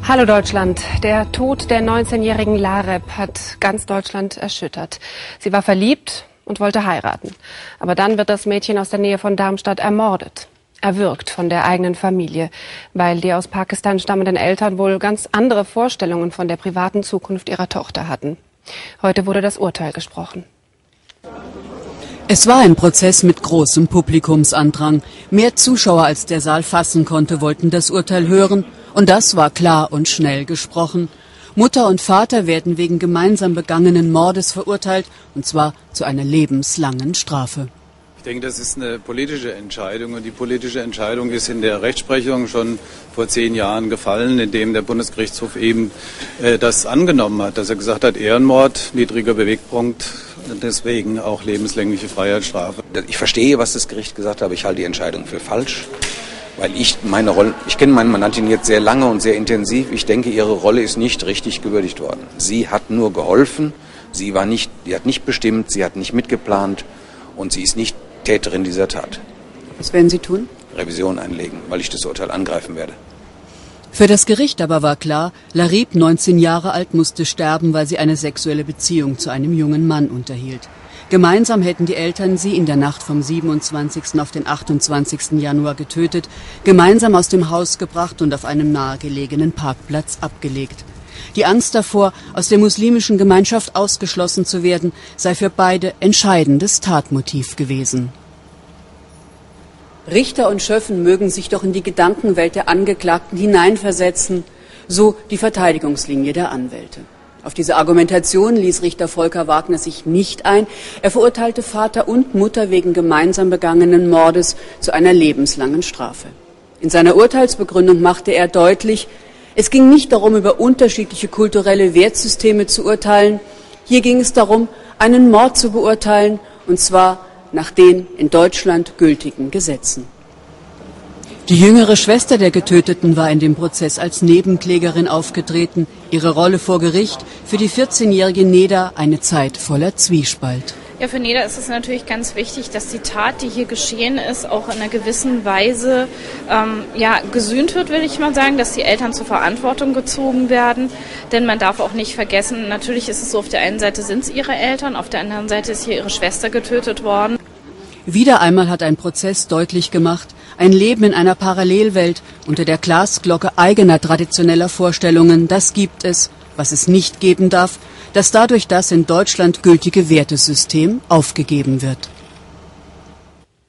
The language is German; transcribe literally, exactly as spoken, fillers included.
Hallo Deutschland. Der Tod der neunzehnjährigen Lareb hat ganz Deutschland erschüttert. Sie war verliebt und wollte heiraten. Aber dann wird das Mädchen aus der Nähe von Darmstadt ermordet. Erwürgt von der eigenen Familie, weil die aus Pakistan stammenden Eltern wohl ganz andere Vorstellungen von der privaten Zukunft ihrer Tochter hatten. Heute wurde das Urteil gesprochen. Es war ein Prozess mit großem Publikumsandrang. Mehr Zuschauer als der Saal fassen konnte, wollten das Urteil hören. Und das war klar und schnell gesprochen. Mutter und Vater werden wegen gemeinsam begangenen Mordes verurteilt, und zwar zu einer lebenslangen Strafe. Ich denke, das ist eine politische Entscheidung, und die politische Entscheidung ist in der Rechtsprechung schon vor zehn Jahren gefallen, indem der Bundesgerichtshof eben äh, das angenommen hat, dass er gesagt hat, Ehrenmord, niedriger Bewegpunkt, deswegen auch lebenslängliche Freiheitsstrafe. Ich verstehe, was das Gericht gesagt hat, aber ich halte die Entscheidung für falsch, weil ich meine Rolle, ich kenne meine Mandantin jetzt sehr lange und sehr intensiv. Ich denke, ihre Rolle ist nicht richtig gewürdigt worden. Sie hat nur geholfen, sie war nicht, sie hat nicht bestimmt, sie hat nicht mitgeplant und sie ist nicht Täterin dieser Tat. Was werden Sie tun? Revision einlegen, weil ich das Urteil angreifen werde. Für das Gericht aber war klar, Lareb, neunzehn Jahre alt, musste sterben, weil sie eine sexuelle Beziehung zu einem jungen Mann unterhielt. Gemeinsam hätten die Eltern sie in der Nacht vom siebenundzwanzigsten auf den achtundzwanzigsten Januar getötet, gemeinsam aus dem Haus gebracht und auf einem nahegelegenen Parkplatz abgelegt. Die Angst davor, aus der muslimischen Gemeinschaft ausgeschlossen zu werden, sei für beide entscheidendes Tatmotiv gewesen. Richter und Schöffen mögen sich doch in die Gedankenwelt der Angeklagten hineinversetzen, so die Verteidigungslinie der Anwälte. Auf diese Argumentation ließ Richter Volker Wagner sich nicht ein. Er verurteilte Vater und Mutter wegen gemeinsam begangenen Mordes zu einer lebenslangen Strafe. In seiner Urteilsbegründung machte er deutlich, es ging nicht darum, über unterschiedliche kulturelle Wertsysteme zu urteilen. Hier ging es darum, einen Mord zu beurteilen, und zwar nach den in Deutschland gültigen Gesetzen. Die jüngere Schwester der Getöteten war in dem Prozess als Nebenklägerin aufgetreten. Ihre Rolle vor Gericht für die vierzehnjährige Neda eine Zeit voller Zwiespalt. Ja, für Neda ist es natürlich ganz wichtig, dass die Tat, die hier geschehen ist, auch in einer gewissen Weise ähm, ja, gesühnt wird, will ich mal sagen, dass die Eltern zur Verantwortung gezogen werden. Denn man darf auch nicht vergessen, natürlich ist es so, auf der einen Seite sind es ihre Eltern, auf der anderen Seite ist hier ihre Schwester getötet worden. Wieder einmal hat ein Prozess deutlich gemacht, ein Leben in einer Parallelwelt unter der Glasglocke eigener traditioneller Vorstellungen, das gibt es. Was es nicht geben darf, dass dadurch das in Deutschland gültige Wertesystem aufgegeben wird.